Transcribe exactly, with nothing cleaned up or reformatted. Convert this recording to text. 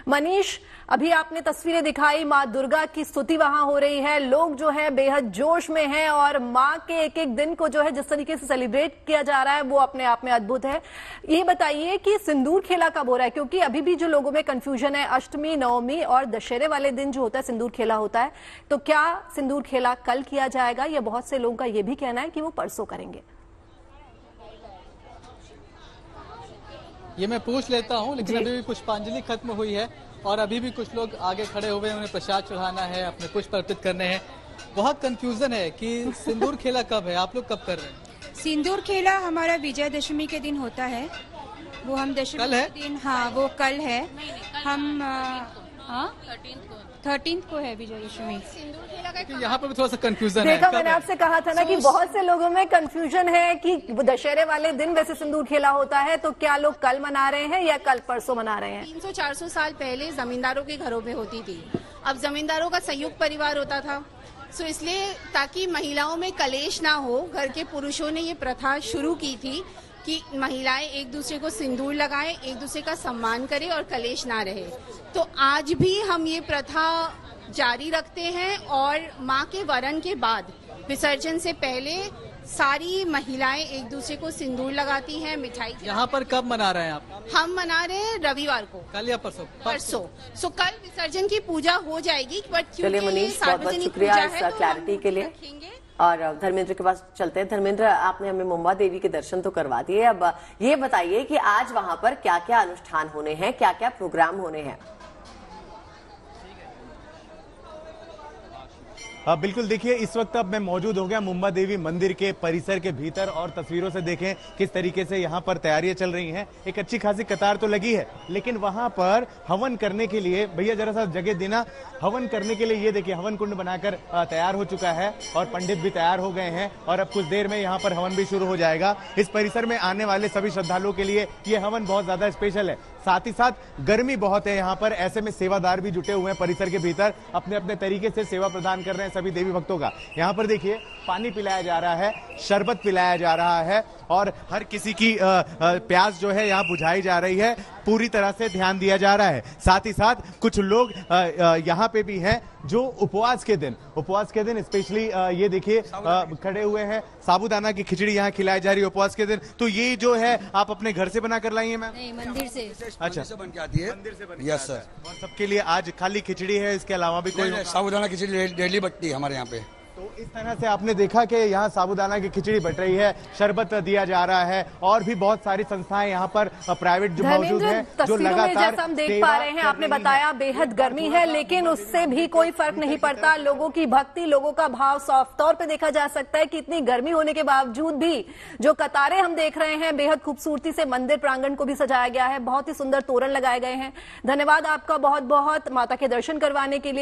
मनीष, अभी आपने तस्वीरें दिखाई, माँ दुर्गा की स्तुति वहां हो रही है, लोग जो है बेहद जोश में हैं और माँ के एक एक दिन को जो है जिस तरीके से सेलिब्रेट किया जा रहा है वो अपने आप में अद्भुत है। ये बताइए कि सिंदूर खेला कब हो रहा है, क्योंकि अभी भी जो लोगों में कंफ्यूजन है, अष्टमी, नवमी और दशहरे वाले दिन जो होता है सिंदूर खेला होता है, तो क्या सिंदूर खेला कल किया जाएगा या बहुत से लोगों का ये भी कहना है कि वो परसों करेंगे? ये मैं पूछ लेता हूँ, लेकिन अभी भी पुष्पांजलि खत्म हुई है और अभी भी कुछ लोग आगे खड़े हुए हैं, उन्हें प्रसाद चढ़ाना है, अपने पुष्प अर्पित करने हैं। बहुत कंफ्यूजन है कि सिंदूर खेला कब है, आप लोग कब कर रहे हैं? सिंदूर खेला हमारा विजयदशमी के दिन होता है, वो हम दशमी कल है? के दिन, हाँ वो कल है। हम हाँ थर्टीन को है विजयदशमी। यहाँ पर भी थोड़ा सा कंफ्यूजन है। देखा, मैंने आपसे कहा था ना कि बहुत से लोगों में कंफ्यूजन है कि दशहरे वाले दिन वैसे सिंदूर खेला होता है, तो क्या लोग कल मना रहे हैं या कल परसों मना रहे हैं? तीन सौ चार सौ साल पहले जमींदारों के घरों में होती थी। अब जमींदारों का संयुक्त परिवार होता था, सो इसलिए ताकि महिलाओं में कलेश ना हो, घर के पुरुषों ने ये प्रथा शुरू की थी कि महिलाएं एक दूसरे को सिंदूर लगाएं, एक दूसरे का सम्मान करें और कलेश ना रहे। तो आज भी हम ये प्रथा जारी रखते हैं और माँ के वरण के बाद विसर्जन से पहले सारी महिलाएं एक दूसरे को सिंदूर लगाती हैं, मिठाई। यहाँ पर कब मना रहे हैं आप? हम मना रहे हैं रविवार को। कल या परसों? परसों। सो कल विसर्जन की पूजा हो जाएगी, बट चलिए मनीष, बहुत बहुत शुक्रिया इस क्लैरिटी के लिए। और धर्मेंद्र के पास चलते हैं। धर्मेंद्र, आपने हमें मुंबा देवी के दर्शन तो करवा दिए, अब ये बताइए कि आज वहां पर क्या क्या अनुष्ठान होने हैं, क्या क्या प्रोग्राम होने हैं? हाँ बिल्कुल, देखिए इस वक्त अब मैं मौजूद हो गया मुंबा देवी मंदिर के परिसर के भीतर और तस्वीरों से देखें किस तरीके से यहाँ पर तैयारियां चल रही हैं। एक अच्छी खासी कतार तो लगी है, लेकिन वहां पर हवन करने के लिए, भैया जरा सा जगह देना, हवन करने के लिए ये देखिए हवन कुंड बनाकर तैयार हो चुका है और पंडित भी तैयार हो गए हैं और अब कुछ देर में यहाँ पर हवन भी शुरू हो जाएगा। इस परिसर में आने वाले सभी श्रद्धालुओं के लिए ये हवन बहुत ज्यादा स्पेशल है। साथ ही साथ गर्मी बहुत है यहाँ पर, ऐसे में सेवादार भी जुटे हुए हैं परिसर के भीतर, अपने अपने तरीके से सेवा प्रदान कर रहे हैं सभी देवी भक्तों का। यहाँ पर देखिए पानी पिलाया जा रहा है, शरबत पिलाया जा रहा है और हर किसी की आ, आ, प्यास जो है यहाँ बुझाई जा रही है, पूरी तरह से ध्यान दिया जा रहा है। साथ ही साथ कुछ लोग यहाँ पे भी हैं जो उपवास के दिन उपवास के दिन स्पेशली ये देखिए खड़े हुए हैं। साबूदाना की खिचड़ी यहाँ खिलाई जा रही है उपवास के दिन। तो ये जो है आप अपने घर से बना कर लाई है मैम? नहीं, मंदिर से। अच्छा, से बन के आती है। मंदिर से बन यस सर। और सबके लिए आज खाली खिचड़ी है, इसके अलावा भी कोई? साबूदाना खिचड़ी डेली बनती है हमारे यहाँ पे। तो इस तरह से आपने देखा कि यहाँ साबूदाना की खिचड़ी बट रही है, शरबत दिया जा रहा है और भी बहुत सारी संस्थाएं यहाँ पर प्राइवेट जो मौजूद हैं जो लगातार जैसा हम देख पा रहे हैं, आपने बताया बेहद गर्मी है, लेकिन उससे भी कोई फर्क नहीं पड़ता। लोगों की भक्ति, लोगों का भाव साफ तौर पे देखा जा सकता है कि इतनी गर्मी होने के बावजूद भी जो कतारें हम देख रहे हैं, बेहद खूबसूरती से मंदिर प्रांगण को भी सजाया गया है, बहुत ही सुंदर तोरण लगाए गए हैं। धन्यवाद आपका बहुत बहुत माता के दर्शन करवाने के लिए।